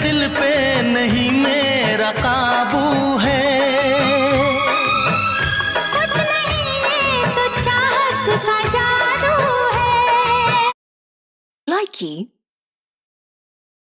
दिल पे नहीं मेरा काबू है। कुछ नहीं ये तो चाहत का जादू है। Likey